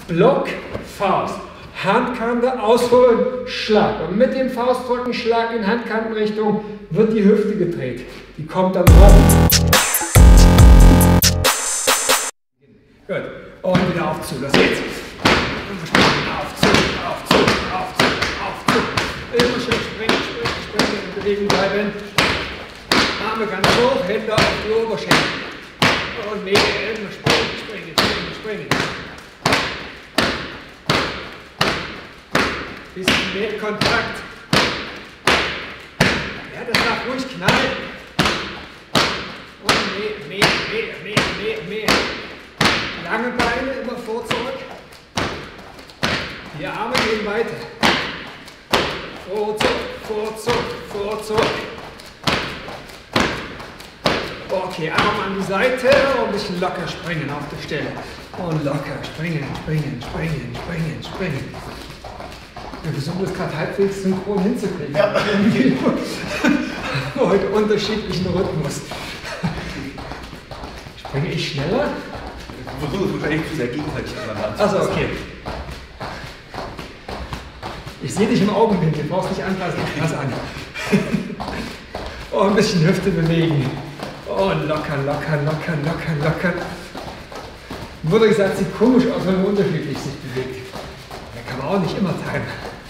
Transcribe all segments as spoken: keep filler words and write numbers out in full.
Block, Faust. Handkante, ausholen, Schlag. Und mit dem Faustdrücken, Schlag in Handkantenrichtung wird die Hüfte gedreht. Die kommt dann rum. Gut. Und wieder auf zu. Los geht's. Aufzug, Aufzug, Aufzug, Aufzug. Immer schön springen, springen, springen, in Bewegung bleiben. Arme ganz hoch, Hände auf die Oberschenkel. Und Nähe, immer springen, springen, springen, springen. Bisschen mehr Kontakt. Ja, das darf ruhig knallen. Und mehr, mehr, mehr, mehr, mehr, mehr. Lange Beine, immer vor, zurück. Die Arme gehen weiter. Vor, zurück, vor, zurück, vor, zurück. Okay, Arm an die Seite und ein bisschen locker springen auf der Stelle. Und locker springen, springen, springen, springen, springen. Wir versuchen das gerade halbwegs synchron hinzukriegen. Ja. Heute unterschiedlichen Rhythmus. Springe ich schneller? Du versuchst wahrscheinlich zu sehr gegenseitig aneinander. Achso, okay. Ich sehe dich im Augenwinkel, du brauchst nicht anpassen. Pass an. Oh, ein bisschen Hüfte bewegen. Oh, locker, locker, locker, locker, locker. Wurde gesagt, sieht komisch aus, wenn man unterschiedlich sich bewegt. Da kann man auch nicht immer timen.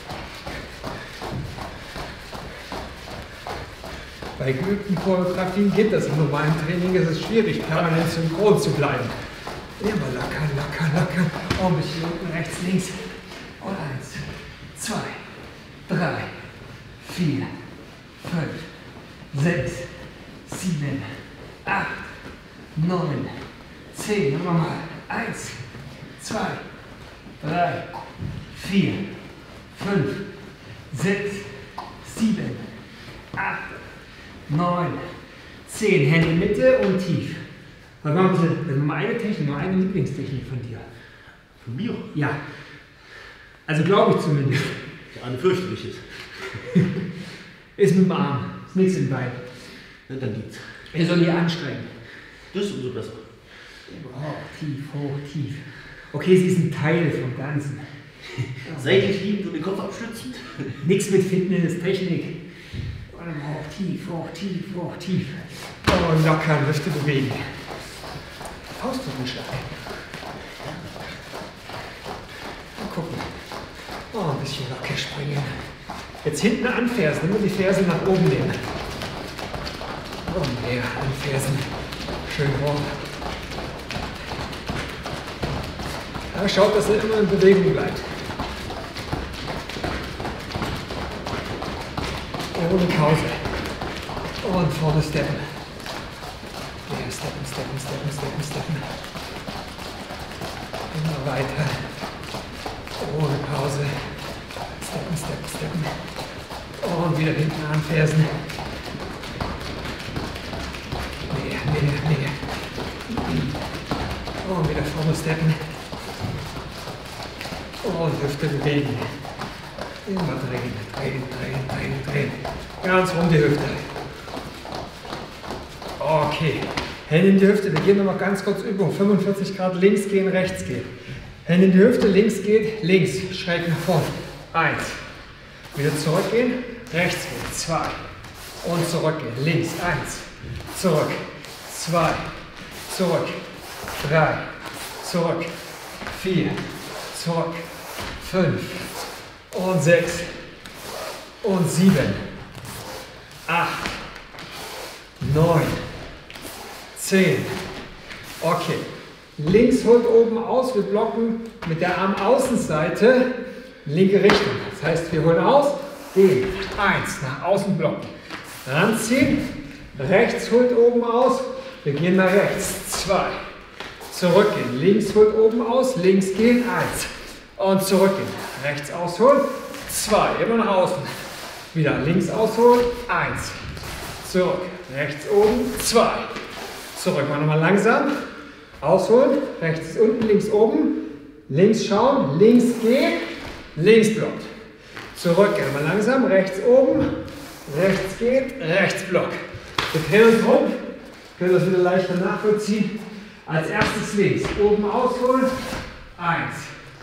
Bei geübten Choreografien geht das. Im normalen Training ist es schwierig, permanent synchron zu bleiben. Immer locker, locker, locker. Oh, ein bisschen unten, rechts, links. Und eins, zwei, drei, vier, fünf, sechs, sieben, acht, neun, zehn. Und nochmal. Eins, zwei, drei, vier, fünf, sechs, sieben, acht, neun, zehn. Hände Mitte und tief. Was machen wir? Das ist nur eine Technik, nur eine Lieblingstechnik von dir. Von mir? Ja. Also glaube ich zumindest. Ja, eine fürchterliche. Ist mit dem Arm. Ist nichts im Bein. Ja, dann geht's. Er soll hier anstrengen. Das ist umso besser. Hoch, tief, hoch, tief. Okay, sie ist ein Teil vom Ganzen. Seitlich liegend und den Kopf abstützend. Nichts mit Fitness, Technik. Hoch, tief, hoch, tief, hoch, tief. Oh, locker, Hüfte bewegen. Faustdrückenschlag. Mal gucken. Oh, ein bisschen locker springen. Jetzt hinten anfersen, immer die Fersen nach oben nehmen. Und mehr anfersen. Schön hoch. Ja, schaut, dass er immer in Bewegung bleibt. Ohne Pause. Und vorne steppen. Ja, steppen, steppen, steppen, steppen, steppen. Immer weiter. Ohne Pause. Steppen, steppen, steppen. Und wieder hinten anfersen. Mehr, mehr, mehr. Und wieder vorne steppen. Und Hüfte bewegen. Immer drehen, drehen, drehen, drehen, drehen. Ganz rum die Hüfte. Okay. Hände in die Hüfte. Wir gehen nochmal ganz kurz Übung. fünfundvierzig Grad links gehen, rechts gehen. Hände in die Hüfte, links geht, links. Schräg nach vorne. Eins. Wieder zurückgehen, rechts gehen. Zwei. Und zurückgehen. Links. Eins. Zurück. Zwei. Zurück. Drei. Zurück. Vier. Zurück. Fünf. Und sechs. Und sieben. Acht. Neun. Zehn. Okay. Links holt oben aus. Wir blocken mit der Armaußenseite linke Richtung. Das heißt, wir holen aus, gehen. Eins. Nach außen blocken. Ranziehen. Rechts holt oben aus. Wir gehen nach rechts. Zwei. Zurückgehen. Links holt oben aus. Links gehen. Eins. Und zurückgehen. Rechts ausholen. Zwei. Immer nach außen. Wieder links ausholen. Eins. Zurück. Rechts oben. Zwei. Zurück. Mal nochmal langsam. Ausholen. Rechts ist unten, links oben. Links schauen. Links gehen. Links blockt. Zurück. Mal langsam. Rechts oben. Rechts geht. Rechts blockt. Wir drehen uns rum. Können das wieder leichter nachvollziehen. Als erstes links. Oben ausholen. Eins.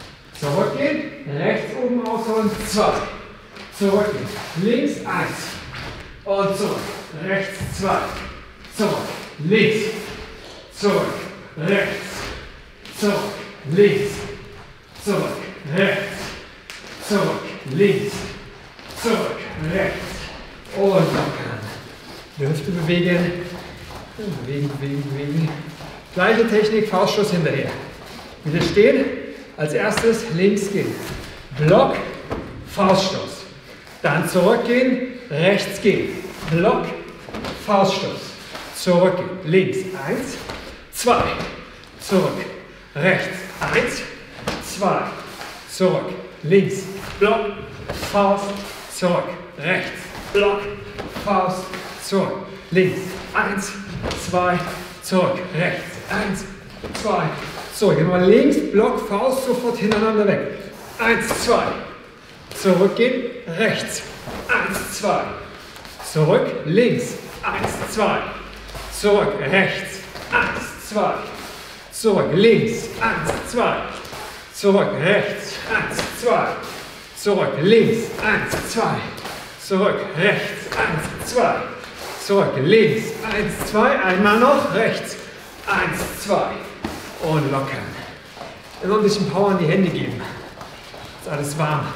Zurückgehen, rechts oben ausholen, zwei. Zurückgehen, links eins. Und zurück, rechts zwei. Zurück, links. Zurück, rechts. Zurück, links. Zurück, rechts. Zurück, links. Zurück, rechts. Und lockern. Die Hüfte bewegen. Bewegen, bewegen, bewegen. Gleiche Technik, Fauststoß hinterher. Wieder stehen. Als erstes links gehen. Block, Fauststoß. Dann zurückgehen, rechts gehen. Block, Fauststoß. Zurückgehen. Links. Eins, zwei. Zurück. Rechts. Eins, zwei. Zurück. Links. Block, Faust. Zurück. Rechts. Block, Faust. Zurück. Links. Eins, zwei. Zurück. Rechts. Eins, zwei. So, gehen wir links, Block, Faust, sofort hintereinander weg. Eins, zwei. Zurückgehen, rechts. Eins, zwei. Zurück, links. Eins, zwei. Zurück, rechts. Eins, zwei. Zurück, links. Eins, zwei. Zurück, rechts. Eins, zwei. Zurück, links. Eins, zwei. Zurück, rechts. Eins, zwei. Zurück, links. Eins, zwei. Einmal noch, rechts. Eins, zwei. Und lockern. Immer ein bisschen Power in die Hände geben. Ist alles warm.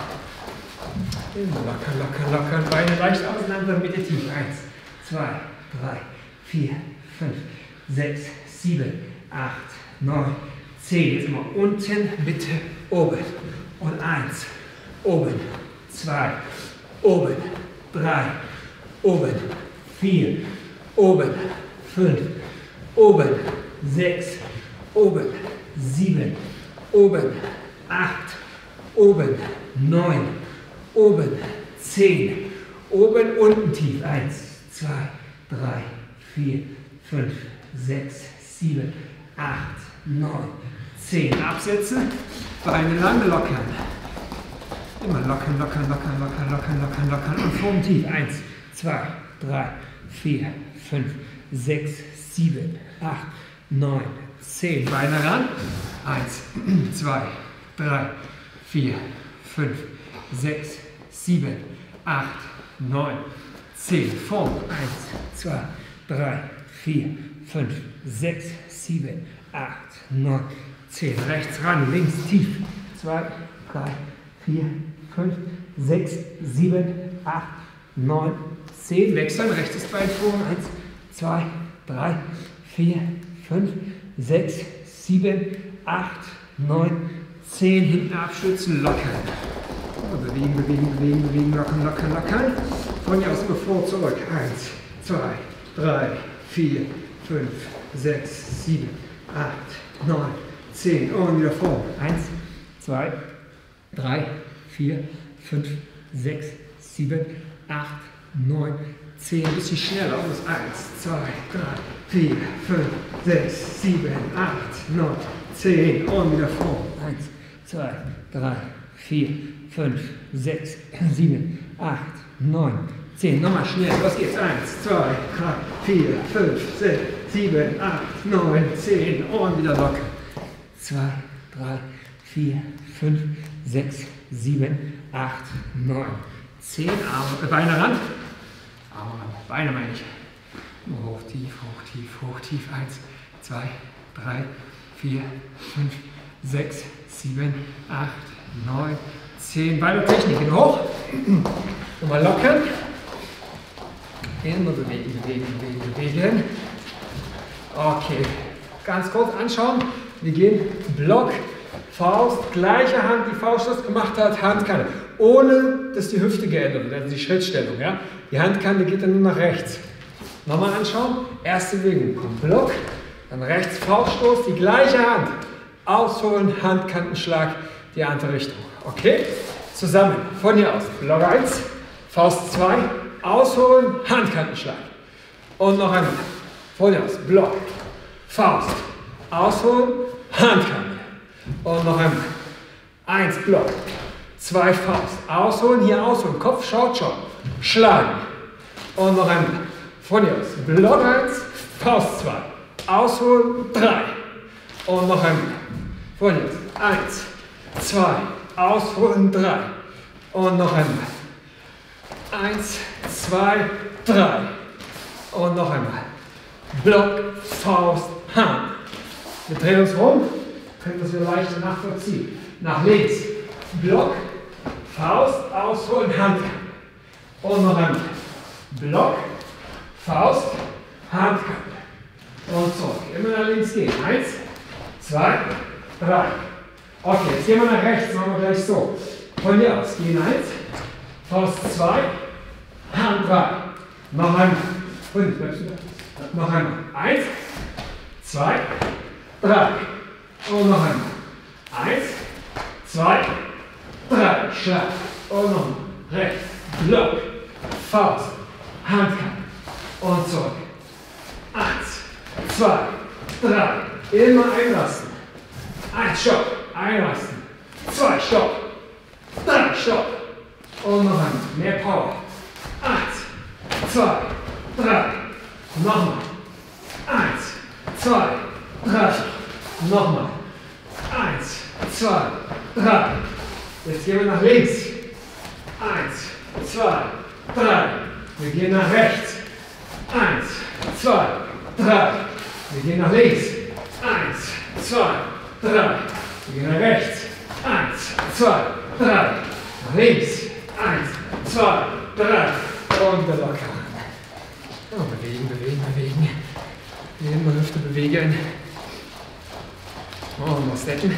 Immer lockern, lockern, lockern. Beine leicht auseinander, Mitte tief. Eins, zwei, drei, vier, fünf, sechs, sieben, acht, neun, zehn. Jetzt immer unten, Mitte, oben. Und eins, oben, zwei, oben, drei, oben, vier, oben, fünf, oben, sechs, oben, sieben, oben, acht, oben, neun, oben, zehn, oben, unten tief. Eins, zwei, drei, vier, fünf, sechs, sieben, acht, neun, zehn. Absetzen, Beine lang lockern. Immer lockern, lockern, lockern, lockern, lockern, lockern, lockern. Und vorn tief. Eins, zwei, drei, vier, fünf, sechs, sieben, acht, neun, zehn. Beine ran. Eins, zwei, drei, vier, fünf, sechs, sieben, acht, neun, zehn. Vorn. Eins, zwei, drei, vier, fünf, sechs, sieben, acht, neun, zehn. Rechts ran, links tief. zwei, drei, vier, fünf, sechs, sieben, acht, neun, zehn. Wechseln. Rechtes Bein vor. Eins, zwei, drei, vier, fünf, sechs, sieben, acht, neun, zehn. Hinten abstützen, lockern. Bewegen, bewegen, bewegen, bewegen, lockern, lockern, lockern. Von hier aus bevor zurück. Eins, zwei, drei, vier, fünf, sechs, sieben, acht, neun, zehn. Und wieder vor. Eins, zwei, drei, vier, fünf, sechs, sieben, acht, neun, zehn. Ein bisschen schneller. Aus. Eins, zwei, drei, vier, fünf, sechs, sieben, acht, neun, zehn. Und wieder vor. Eins, zwei, drei, vier, fünf, sechs, sieben, acht, neun, zehn. Nochmal schnell. Los geht's. Eins, zwei, drei, vier, fünf, sechs, sieben, acht, neun, zehn. Und wieder locker. Zwei, drei, vier, fünf, sechs, sieben, acht, neun, zehn. Arme, äh, Beine ran. Arme ran. Beine meine ich. Hoch, tief, hoch, tief, hoch, tief. Eins, zwei, drei, vier, fünf, sechs, sieben, acht, neun, zehn. Beine Techniken hoch. Nochmal lockern. Immer bewegen, bewegen, bewegen, bewegen. Okay. Ganz kurz anschauen. Wir gehen Block, Faust, gleiche Hand, die Fauststoß gemacht hat, Handkante. Ohne, dass die Hüfte geändert wird, also die Schrittstellung. Ja? Die Handkante geht dann nur nach rechts. Nochmal anschauen. Erste Bewegung. Block, dann rechts Fauststoß, die gleiche Hand. Ausholen, Handkantenschlag, die andere Richtung. Okay? Zusammen. Von hier aus. Block eins, Faust zwei, ausholen, Handkantenschlag. Und noch einmal. Von hier aus. Block, Faust, ausholen, Handkante. Und noch einmal. Eins Block, zwei Faust, ausholen, hier ausholen, Kopf schaut schon, schlagen. Und noch einmal. Von hier aus. Block eins, Faust zwei, ausholen, drei. Und noch einmal. Von hier aus. eins, zwei, ausholen, drei. Und noch einmal. Eins, zwei, drei. Und noch einmal. Block, Faust, Hand. Wir drehen uns rum, können das wieder leichter nachvollziehen. Nach links. Block, Faust, ausholen, Hand. Und noch einmal. Block, Faust, Hand. Und zurück. Immer nach links gehen. Eins, zwei, drei. Okay, jetzt gehen wir nach rechts. Machen wir gleich so. Von hier aus. Gehen eins, Faust zwei, Hand drei. Noch einmal. Und bleibst du da. Noch einmal. Eins, zwei, drei. Und noch einmal. Eins, zwei, drei. Schlag. Und nochmal. Rechts. Block. Faust. Handkante. Und zurück. Eins, zwei, drei. Immer einlassen. Eins, stopp. Einlassen. Zwei, stopp. Drei, stopp. Und noch einmal. Mehr Power. Eins, zwei, drei. Nochmal. Eins, zwei, drei. Nochmal. Eins, zwei, drei. Jetzt gehen wir nach links. Eins, zwei, drei. Wir gehen nach rechts. Eins, zwei, drei. Wir gehen nach links. Eins, zwei, drei. Wir gehen nach rechts. Eins, zwei, drei. Nach links. Eins, zwei, drei. Und wieder locker. Oh, bewegen, bewegen, bewegen. Immer Hüfte bewegen. Oh, noch steppen.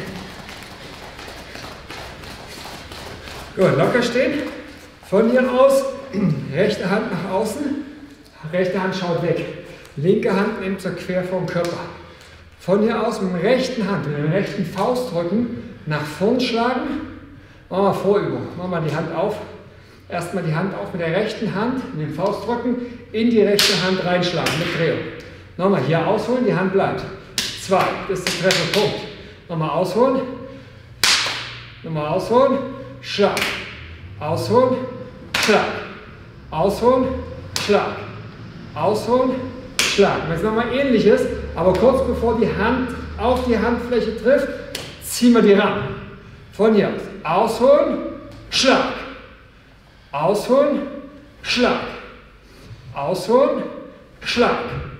Gut, locker stehen. Von hier aus, rechte Hand nach außen. Rechte Hand schaut weg. Linke Hand nimmt zur quer vom Körper. Von hier aus mit der rechten Hand, mit dem rechten Faustdrücken nach vorn schlagen. Machen wir Vorübung. Machen wir die Hand auf. Erstmal die Hand auf mit der rechten Hand, mit dem Faustdrücken, in die rechte Hand reinschlagen mit Drehung. Nochmal hier ausholen, die Hand bleibt. Zwei, das ist der Trefferpunkt. Nochmal ausholen. Nochmal ausholen. Schlag. Ausholen. Schlag. Ausholen. Schlag. Ausholen. Schlag. Und jetzt nochmal Ähnliches, aber kurz bevor die Hand auf die Handfläche trifft, ziehen wir die ran. Von hier aus. Ausholen. Schlag. Ausholen, Schlag. Ausholen, Schlag.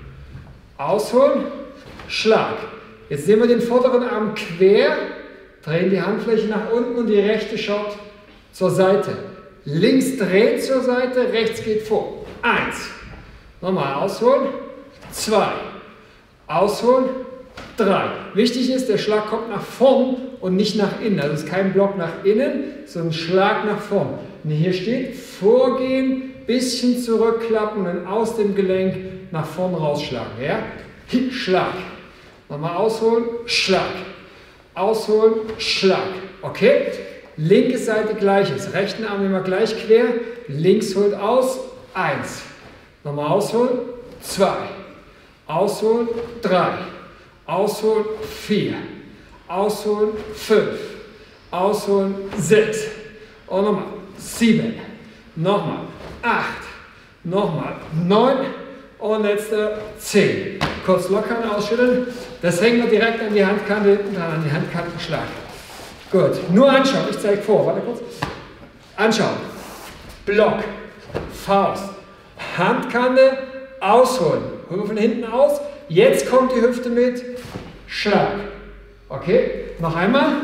Ausholen, Schlag. Jetzt nehmen wir den vorderen Arm quer, drehen die Handfläche nach unten und die rechte schaut zur Seite. Links dreht zur Seite, rechts geht vor. Eins. Nochmal ausholen. Zwei. Ausholen. Drei. Wichtig ist, der Schlag kommt nach vorn und nicht nach innen. Also es ist kein Block nach innen, sondern ein Schlag nach vorn. Und hier steht, vorgehen, bisschen zurückklappen und aus dem Gelenk nach vorn rausschlagen. Ja? Schlag. Nochmal ausholen, Schlag. Ausholen, Schlag. Okay? Linke Seite gleiches. Rechten Arm immer gleich quer. Links holt aus. Eins. Nochmal ausholen. Zwei. Ausholen. Drei. Ausholen. Vier. Ausholen. Fünf. Ausholen. Sechs. Und nochmal. Sieben. Nochmal. Acht. Nochmal. Neun. Und letzte. Zehn. Kurz lockern, ausschütteln. Das hängen wir direkt an die Handkante hinten dran, an die Handkantenschlag. Gut. Nur anschauen. Ich zeige vor. Warte kurz. Anschauen. Block. Faust. Handkante. Ausholen. Holen wir von hinten aus. Jetzt kommt die Hüfte mit. Schlag. Okay. Noch einmal.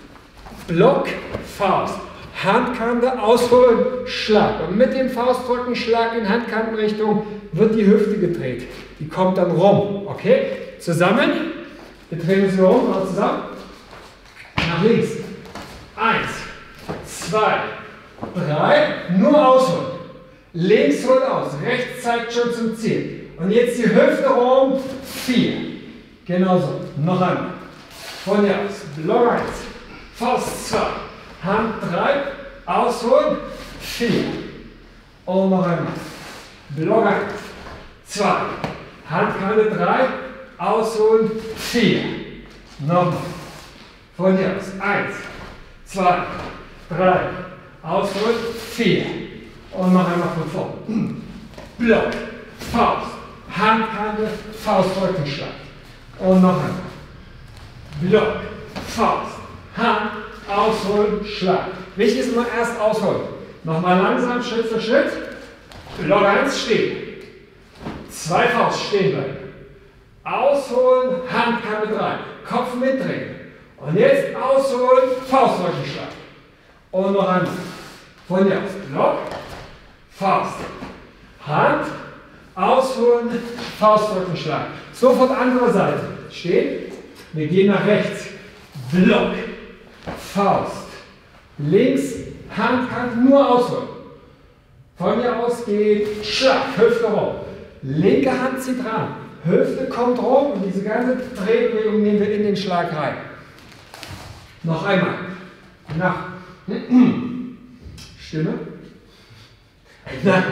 Block. Faust. Handkante, ausholen, Schlag. Und mit dem Faustdrücken, Schlag in Handkantenrichtung, wird die Hüfte gedreht. Die kommt dann rum. Okay? Zusammen. Wir drehen uns rum. Mal zusammen. Nach links. Eins, zwei, drei. Nur ausholen. Links holt aus. Rechts zeigt schon zum Ziel. Und jetzt die Hüfte rum. Vier. Genauso. Noch einmal. Von hier aus. Block eins. Faust zwei. Hand drei, ausholen, vier. Und noch einmal. Block eins, zwei. Handkante drei, ausholen, vier. Nochmal. Von hier aus. eins, zwei, drei. Ausholen, vier. Und noch einmal von vorne. Block, Faust, Handkante, Faust, Rückenschlag. Und noch einmal. Block, Faust, Hand, ausholen, Schlag. Wichtig ist immer erst ausholen. Nochmal langsam, Schritt für Schritt. Block eins stehen. Zwei Faust stehen bleiben. Ausholen, Hand kann mit rein. Kopf mitdrehen. Und jetzt ausholen, Faustdrückenschlag. Und noch einmal. Von hier aus. Block, Faust, Hand, ausholen, Faustdrückenschlag. Sofort andere Seite. Stehen. Wir gehen nach rechts. Block, Faust, links, Hand kann nur ausholen. Von hier aus geht Schlag, Hüfte rum. Linke Hand zieht ran. Hüfte kommt rum und diese ganze Drehbewegung nehmen wir in den Schlag rein. Noch einmal. Nach Stimme. Nach,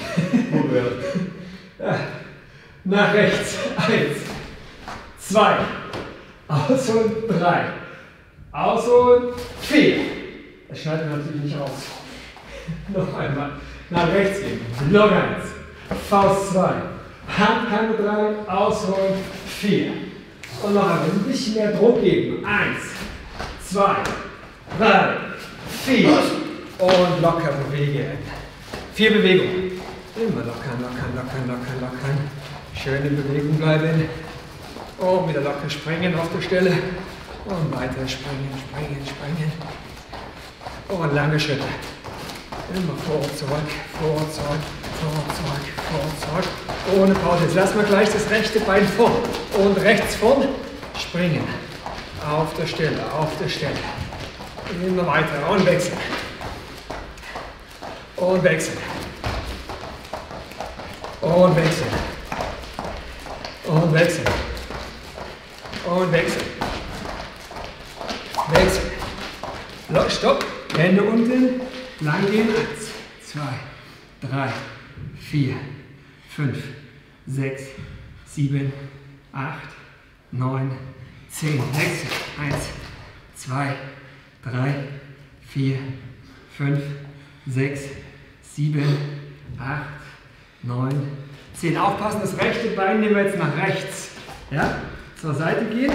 nach rechts. Eins, zwei, ausholen, drei, ausholen, vier. Das schneidet natürlich nicht raus. Noch einmal. Nach rechts gehen. Block eins. Faust zwei. Hand kann mit rein. Ausholen. vier. Und noch einmal. Ein bisschen mehr Druck geben. eins, zwei, drei, vier. Und locker bewegen. Vier Bewegungen. Immer lockern, lockern, lockern, lockern, lockern. Schön in Bewegung bleiben. Und wieder locker springen auf der Stelle. Und weiter springen, springen, springen. Und lange Schritte. Immer vor, zurück, vor, zurück, vor, zurück, vor, zurück. Ohne Pause. Jetzt lassen wir gleich das rechte Bein vorn. Und rechts vorn. Springen. Auf der Stelle, auf der Stelle. Immer weiter. Und wechseln. Und wechseln. Und wechseln. Und wechseln. Und wechseln. Wechseln. Lock, stopp. Hände unten. Lang gehen. Eins, zwei, drei, vier, fünf, sechs, sieben, acht, neun, zehn. Wechseln. Eins, zwei, drei, vier, fünf, sechs, sieben, acht, neun, zehn. Aufpassen, das rechte Bein nehmen wir jetzt nach rechts. Ja? Zur Seite gehen.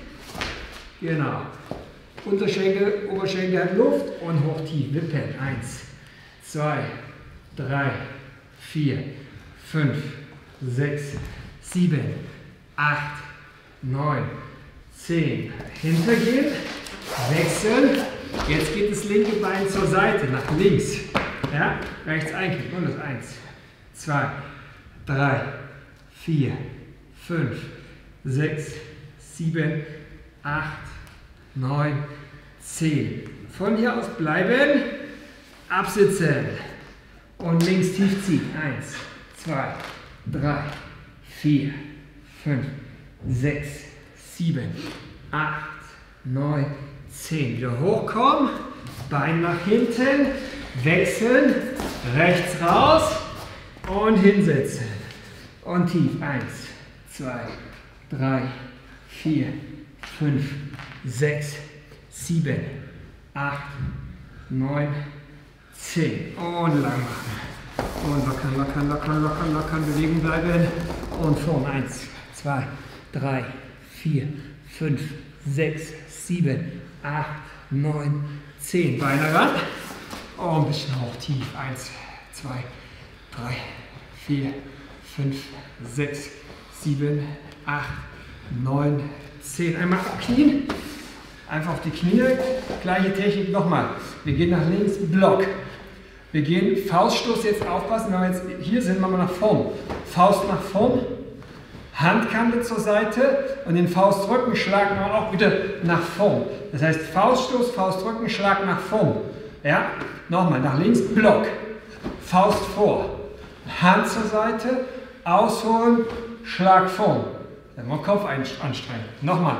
Genau. Unterschenkel, Oberschenkel hat Luft und hoch tief. Wippen. Eins, zwei, drei, vier, fünf, sechs, sieben, acht, neun, zehn. Hintergehen. Wechseln. Jetzt geht das linke Bein zur Seite, nach links. Ja? Rechts einknicken. Und das eins, zwei, drei, vier, fünf, sechs, sieben, acht, neun, zehn. Von hier aus bleiben, absitzen und links tief ziehen. eins, zwei, drei, vier, fünf, sechs, sieben, acht, neun, zehn. Wieder hochkommen, Bein nach hinten, wechseln, rechts raus und hinsetzen. Und tief. eins, zwei, drei, vier, fünf, sechs, sieben, acht, neun, zehn. Und lang machen. Und lockern, lockern, lockern, lockern, lockern, Bewegung bleiben. Und vorn. eins, zwei, drei, vier, fünf, sechs, sieben, acht, neun, zehn. Beine ran. Und ein bisschen hoch, tief. eins, zwei, drei, vier, fünf, sechs, sieben, acht, neun, zehn. Einmal abknien. Einfach auf die Knie. Gleiche Technik nochmal. Wir gehen nach links, Block. Wir gehen Fauststoß, jetzt aufpassen, wenn wir jetzt hier sind, machen wir nach vorn. Faust nach vorn, Handkante zur Seite und den Faustdrückenschlag machen wir auch wieder nach vorn. Das heißt Fauststoß, Faustdrückenschlag nach vorn. Ja? Nochmal, nach links, Block. Faust vor. Hand zur Seite, ausholen, Schlag vorn. Dann mal Kopf anstrengen. Nochmal.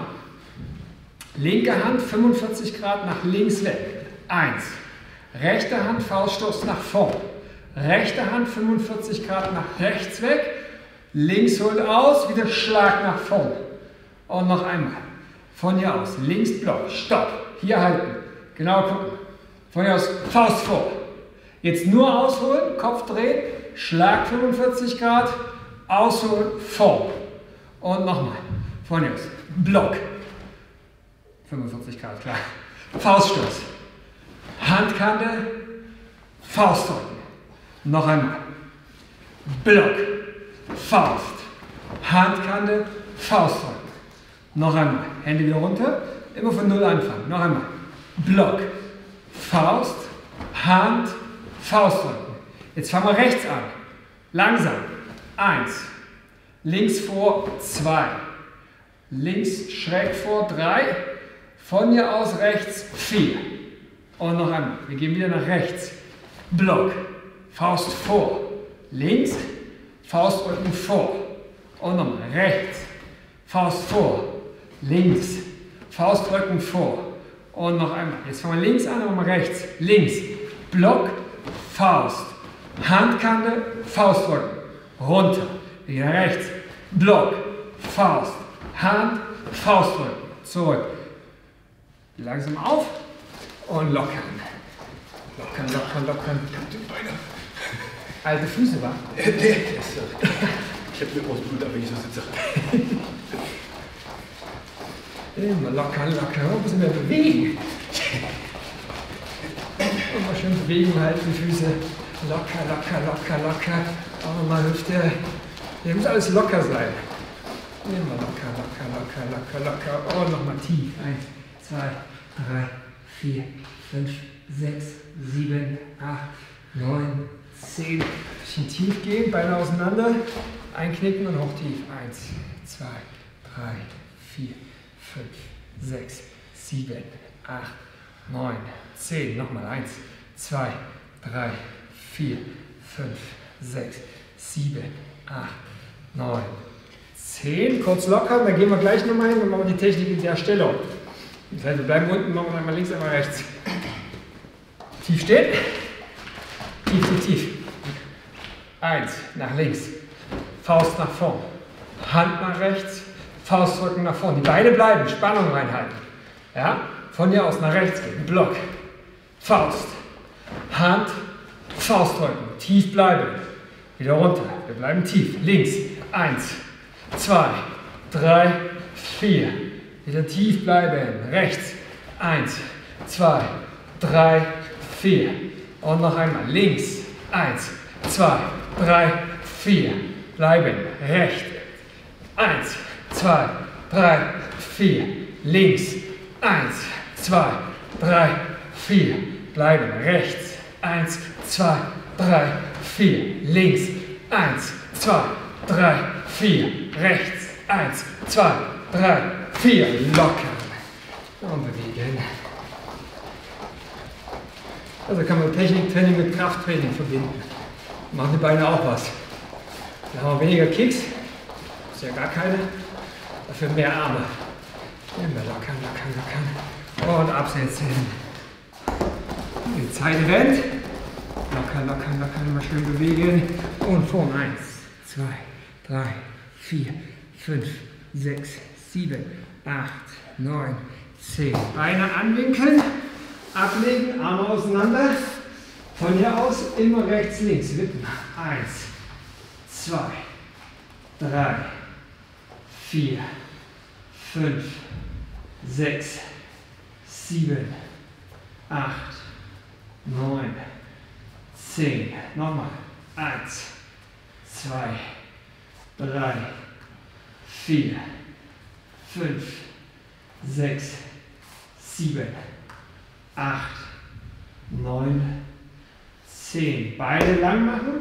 Linke Hand fünfundvierzig Grad nach links weg. eins. Rechte Hand Fauststoß nach vorn. Rechte Hand fünfundvierzig Grad nach rechts weg. Links holt aus, wieder Schlag nach vorn. Und noch einmal. Von hier aus. Links Block. Stopp. Hier halten. Genau gucken. Von hier aus Faust vor. Jetzt nur ausholen, Kopf drehen, Schlag fünfundvierzig Grad, ausholen, vorn. Und nochmal. Von hier aus. Block. fünfundvierzig Grad, klar. Fauststoß. Handkante, Faust drücken. Noch einmal. Block, Faust. Handkante, Faust drücken. Noch einmal. Hände wieder runter. Immer von Null anfangen. Noch einmal. Block, Faust, Hand, Faust drücken. Jetzt fangen wir rechts an. Langsam. Eins. Links vor, zwei. Links schräg vor, drei. Von hier aus rechts, vier. Und noch einmal. Wir gehen wieder nach rechts. Block, Faust vor. Links, Faustdrücken vor. Und nochmal. Rechts, Faust vor. Links, Faustdrücken vor. Und noch einmal. Jetzt fangen wir links an und nochmal rechts. Links, Block, Faust. Handkante, Faust drücken. Runter. Wieder rechts. Block, Faust. Hand, Faust drücken. Zurück. Langsam auf und lockern. Lockern, lockern, lockern. Alte Füße, wa? Ich hab mir aus Blut, wenn ich so sitze. Immer locker, locker. Ein bisschen mehr bewegen. Immer schön bewegen halten, die Füße. Locker, locker, locker, locker. Auch nochmal Hüfte. Hier muss alles locker sein. Immer locker, locker, locker, locker, locker. Und nochmal tief. Eins, zwei, drei, vier, fünf, sechs, sieben, acht, neun, zehn. Bisschen tief gehen, Beine auseinander. Einknicken und hoch tief. Eins, zwei, drei, vier, fünf, sechs, sieben, acht, neun, zehn. Nochmal. Eins, zwei, drei, vier, fünf, sechs, sieben, acht, neun, zehn. Kurz lockern, dann gehen wir gleich nochmal hin und machen die Technik in der Stellung. Das heißt, wir bleiben unten, machen wir einmal links, einmal rechts. Tief stehen. Tief, tief, tief. Eins, nach links. Faust nach vorn. Hand nach rechts. Faustdrücken nach vorn. Die Beine bleiben, Spannung reinhalten. Ja? Von hier aus nach rechts gehen. Block. Faust. Hand. Faust drücken. Tief bleiben. Wieder runter. Wir bleiben tief. Links. Eins, zwei, drei, vier. Wieder tief bleiben. Rechts. Eins, zwei, drei, vier. Und noch einmal. Links. Eins, zwei, drei, vier. Bleiben. Rechts. Eins, zwei, drei, vier. Links. Eins, zwei, drei, vier. Bleiben. Rechts. Eins, zwei, drei, vier. Links. Eins, zwei, drei, vier. Rechts. Eins, zwei, drei, vier. Lockern. Und bewegen. Also kann man Techniktraining mit Krafttraining verbinden. Machen die Beine auch was. Da haben wir weniger Kicks. Ist ja gar keine. Dafür mehr Arme. Immer lockern, lockern, lockern. Und absetzen. Die Zeit rennt. Locker, locker, locker. Immer schön bewegen. Und vorn. Eins, zwei, drei, vier, fünf, sechs, sieben, acht, neun, zehn. Beine anwinkeln. Ablegen, Arme auseinander. Von hier aus immer rechts, links. Wippen. Eins, zwei, drei, vier, fünf, sechs, sieben, acht, neun, zehn. Nochmal. Eins, zwei, drei, vier, fünf, sechs, sieben, acht, neun, zehn. Beine lang machen.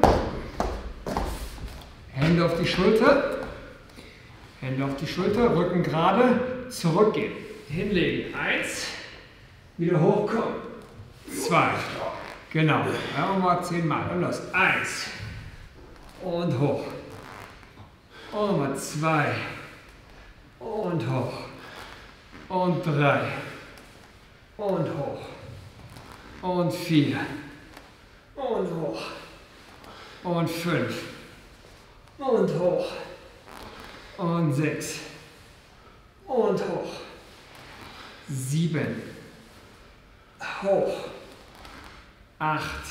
Hände auf die Schulter. Hände auf die Schulter. Rücken gerade. Zurückgehen. Hinlegen. Eins. Wieder hochkommen. Zwei. Genau. Ja, mal zehnmal. Und los. Eins. Und hoch. Und mal zwei. Und hoch. Und drei. Und hoch. Und vier. Und hoch. Und fünf. Und hoch. Und sechs. Und hoch. Sieben. Hoch. Acht.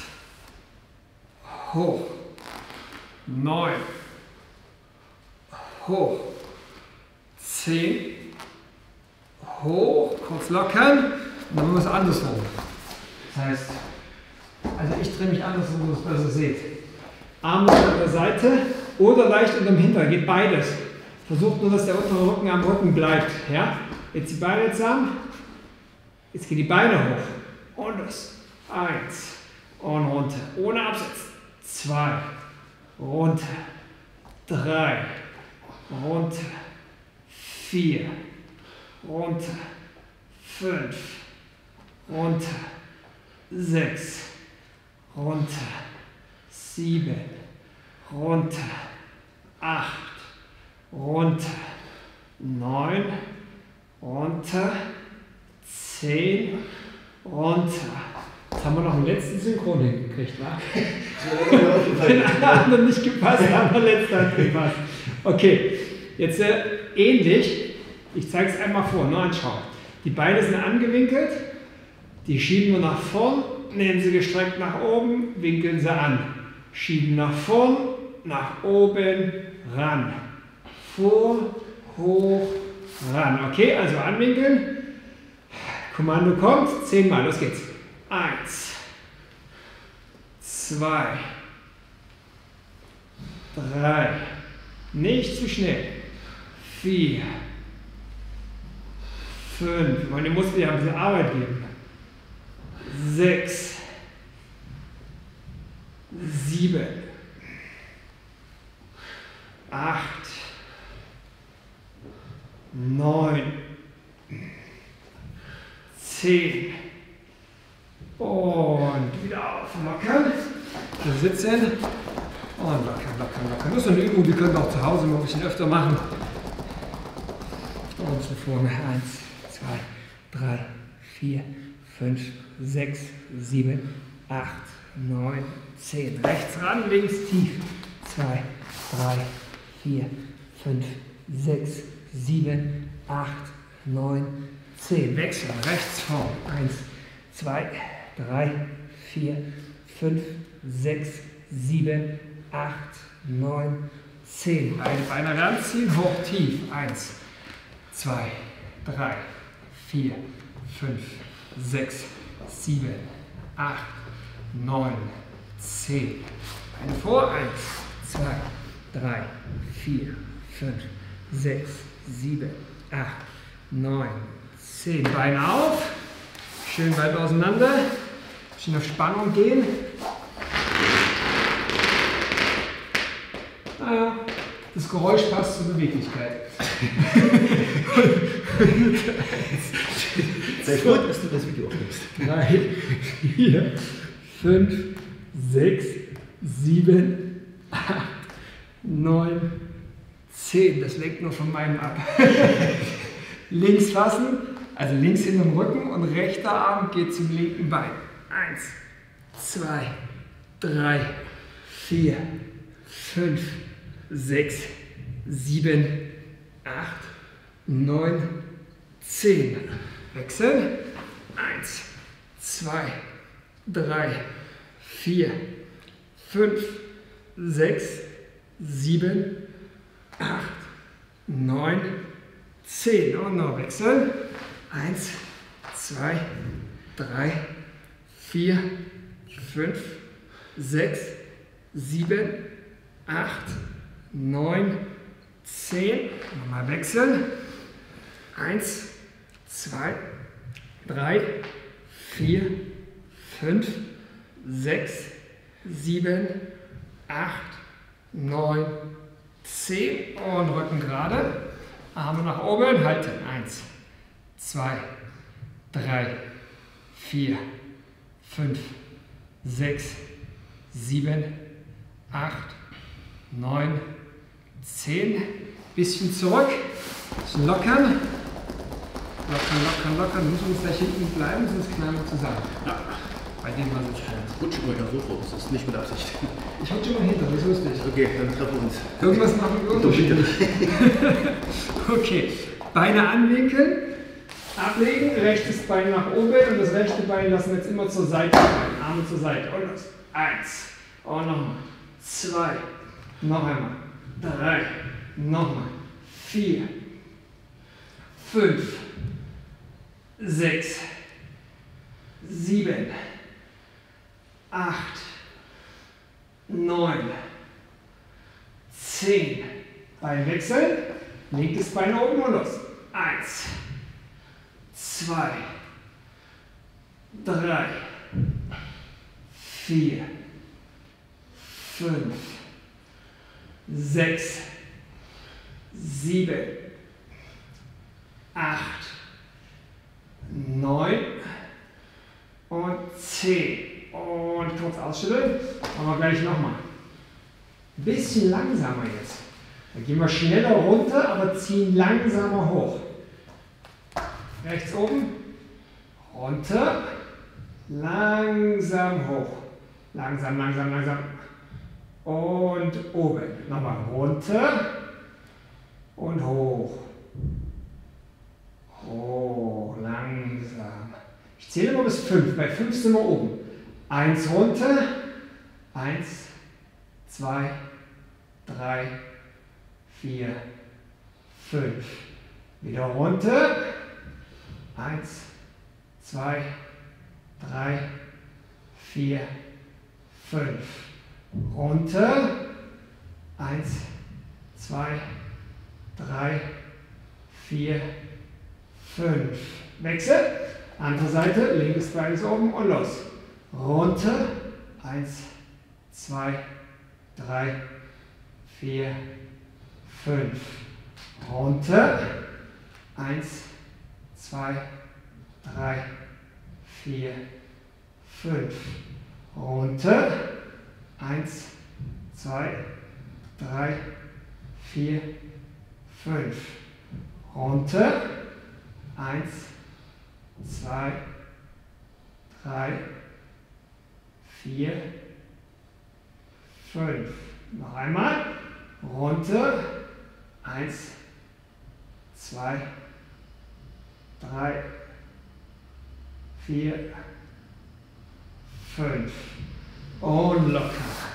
Hoch. Neun. Hoch. Zehn. Hoch. Kurz lockern. Und dann machen wir es andersrum. Das heißt, also ich drehe mich andersrum, wo ihr es besser seht. Arme an der Seite oder leicht unterm Hintern, geht beides. Versucht nur, dass der untere Rücken am Rücken bleibt. Ja? Jetzt die Beine zusammen. Jetzt gehen die Beine hoch. Und das. Eins. Und runter. Ohne Absetzen. Zwei. Runter. Drei. Runter. Vier. Runter. Fünf. Runter. Sechs. Runter. Sieben. Runter. Acht. Runter. Neun. Runter. Zehn. Runter. Jetzt haben wir noch einen letzten Synchron hingekriegt, wa? Wenn alle anderen nicht gepasst haben, der letzte hat gepasst. Okay, jetzt äh, ähnlich. Ich zeige es einmal vor, nur anschauen. Die Beine sind angewinkelt. Die schieben wir nach vorn, nehmen sie gestreckt nach oben, winkeln sie an. Schieben nach vorn, nach oben, ran. Vor, hoch, ran. Okay, also anwinkeln. Kommando kommt, zehnmal, los geht's. Eins, zwei, drei, nicht zu schnell, vier, fünf, meine Muskeln hier ein bisschen Arbeit geben, sechs, sieben, acht, neun, zehn. Und wieder auflockern. Wir sitzen. Und lockern, lockern, lockern. Das ist eine Übung, die könnt ihr auch zu Hause mal ein bisschen öfter machen. Und von vorne. Eins, zwei, drei, vier, fünf, sechs, sieben, acht, neun, zehn. Rechts ran, links tief. Zwei, drei, vier, fünf, sechs, sieben, acht, neun, zehn. Wechseln. Rechts vorn. Eins, zwei, drei, vier, fünf, sechs, sieben, acht, neun, zehn. Beide Beine ranziehen, hoch, tief. Eins, zwei, drei, vier, fünf, sechs, sieben, acht, neun, zehn. Beine vor. Eins, zwei, drei, vier, fünf, sechs, sieben, acht, neun, zehn. Beine auf. Schön weit auseinander. Bisschen auf Spannung gehen. Naja, das Geräusch passt zur Beweglichkeit. Sei froh, dass du das Video aufnimmst. drei, vier, fünf, sechs, sieben, acht, neun, zehn. Das lenkt nur von meinem ab. Links fassen. Also links hinterm Rücken und rechter Arm geht zum linken Bein. Eins, zwei, drei, vier, fünf, sechs, sieben, acht, neun, zehn. Wechseln. Eins, zwei, drei, vier, fünf, sechs, sieben, acht, neun, zehn. Und noch wechseln. Eins, zwei, drei, vier, fünf, sechs, sieben, acht, neun, zehn. Nochmal wechseln. Eins, zwei, drei, vier, fünf, sechs, sieben, acht, neun, zehn. Und Rücken gerade. Arme nach oben. Halten. Eins, zwei, drei, vier, fünf, sechs, sieben, acht, neun, zehn. Bisschen zurück, bisschen lockern. Lockern, lockern, lockern. Müssen wir gleich hinten bleiben, sonst knallen wir zusammen. Ja. Bei dem war es jetzt. Rutsch immer so vor, das ist nicht mit Absicht. Ich rutsche immer hinter, das ist lustig. Okay, dann treffen wir uns. Irgendwas machen wir unterschiedlich. Okay, Beine anwinkeln, ablegen, rechtes Bein nach oben und das rechte Bein lassen wir jetzt immer zur Seite fallen. Arme zur Seite. Und los. Eins. Und nochmal. Zwei. Noch einmal. Drei. Nochmal. Vier. Fünf. Sechs. sieben, acht, neun, zehn. Bein wechseln, linkes Bein oben und los. eins, zwei, drei, vier, fünf, sechs, sieben, acht, neun und zehn. Und kurz ausschütteln. Machen wir gleich nochmal. Ein bisschen langsamer jetzt. Dann gehen wir schneller runter, aber ziehen langsamer hoch. Rechts oben, runter, langsam hoch. Langsam, langsam, langsam. Und oben. Nochmal runter und hoch. Hoch, langsam. Ich zähle immer bis fünf. Bei fünf sind wir oben. Eins runter. Eins, zwei, drei, vier, fünf. Wieder runter. Eins, zwei, drei, vier, fünf. Runter. Eins, zwei, drei, vier, fünf. Wechsel. Andere Seite. Linkes Bein ist oben und los. Runter. Eins, zwei, drei, vier, fünf. Runter. Eins, zwei, drei, vier, fünf. Runter. Eins, zwei, drei, vier, fünf. Runter. Eins, zwei, drei, vier, fünf. Noch einmal. Runter. Eins, zwei, drei, vier, fünf. Und locker.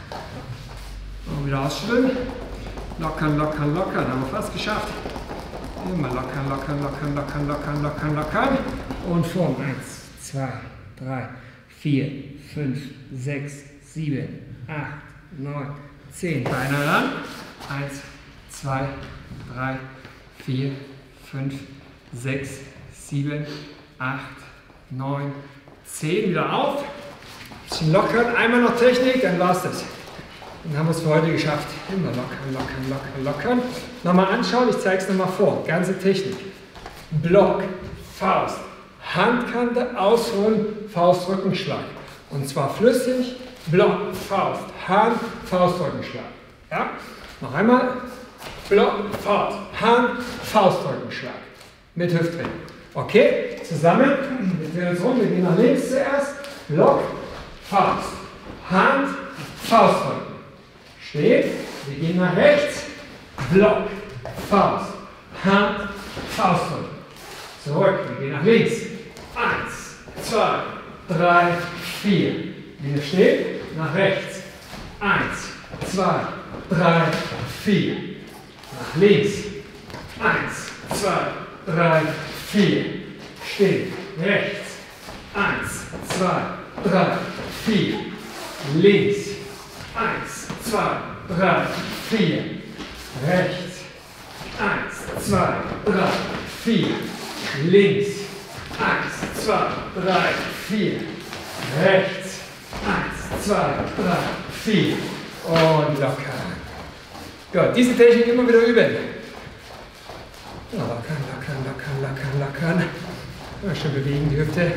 Und wieder ausschütteln. Lockern, lockern, lockern. Haben wir fast geschafft. Immer lockern, lockern, lockern, lockern, lockern, lockern, lockern. Und vorn. Eins, zwei, drei, vier, fünf, sechs, sieben, acht, neun, zehn. Beine ran. Eins, zwei, drei, vier, fünf, sechs, sieben, acht, neun, zehn. Wieder auf. Bisschen lockern. Einmal noch Technik, dann war's das. Dann haben wir es für heute geschafft. Immer lockern, lockern, lockern, lockern. Nochmal anschauen, ich zeige es nochmal vor. Ganze Technik. Block, Faust, Handkante, ausholen, Faust, Rückenschlag. Und zwar flüssig, Block, Faust, Hand, Faust, Rückenschlag. Ja? Noch einmal. Block, Faust, Hand, Faust, Rückenschlag. Mit Hüfttraining. Okay, zusammen. Wir drehen uns rum, wir gehen nach links zuerst. Block, Faust, Hand, Faust, Rücken. Steht. Wir gehen nach rechts. Block, Faust, Hand, Faust, Rücken. Zurück. Wir gehen nach links. Eins, zwei, drei, vier. Wieder steht. Nach rechts. Eins, zwei, drei, vier. Nach links. Eins, zwei, drei, vier. Stehen. Rechts. Eins, zwei, drei, vier. Links. Eins, zwei, drei, vier. Rechts. Eins, zwei, drei, vier. Links. Eins, zwei, drei, vier. Rechts. Eins, zwei, drei, vier. Und locker. Gut, diese Technik immer wieder üben. Lockern, lockern, lockern, lockern, lockern. Immer schön bewegen die Hüfte.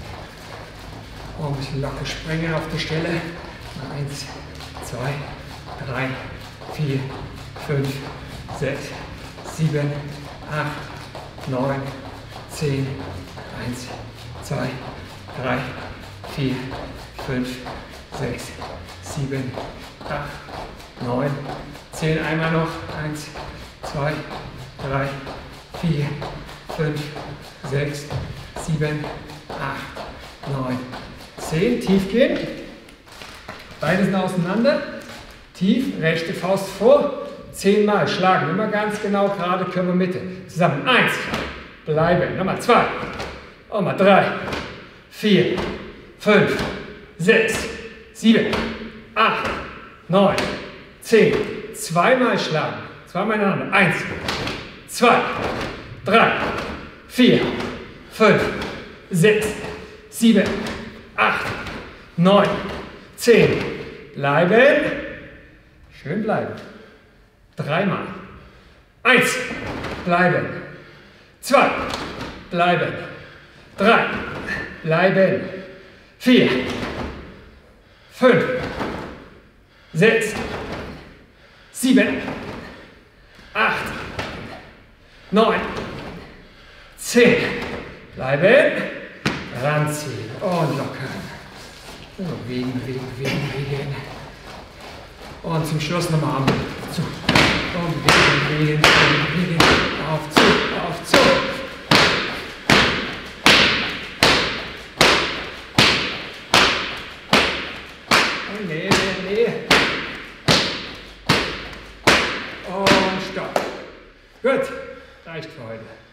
Oh, ein bisschen locker springen auf der Stelle. Eins, zwei, drei, vier, fünf, sechs, sieben, acht, neun, zehn. Eins, zwei, drei, vier, fünf, sechs, sieben, acht, neun, zehn. Einmal noch. Eins, zwei, drei, vier, fünf, sechs, sieben, acht, neun, zehn. Tief gehen. Beine sind auseinander. Tief, rechte Faust vor. Zehnmal schlagen. Immer ganz genau gerade Körpermitte. Zusammen. Eins. Bleiben. Nochmal zwei. Nochmal drei. vier, fünf, sechs, sieben, acht, neun, zehn. Zweimal schlagen. Zweimal ineinander. Eins, zwei, drei, vier, fünf, sechs, sieben, acht, neun, zehn. Bleiben. Schön bleiben. Dreimal. Eins. Bleiben. Zwei. Bleiben. Drei. Bleiben. Vier. Fünf. Sechs. Sieben. Acht. Neun. Zehn. Bleiben. Ranziehen. Und lockern. Bewegen, bewegen, bewegen, bewegen. Und zum Schluss nochmal Arme zu. Und bewegen, bewegen, bewegen, bewegen. Auf zu, auf zu. Und nee, nee, nee. Und stopp. Gut, reicht für heute.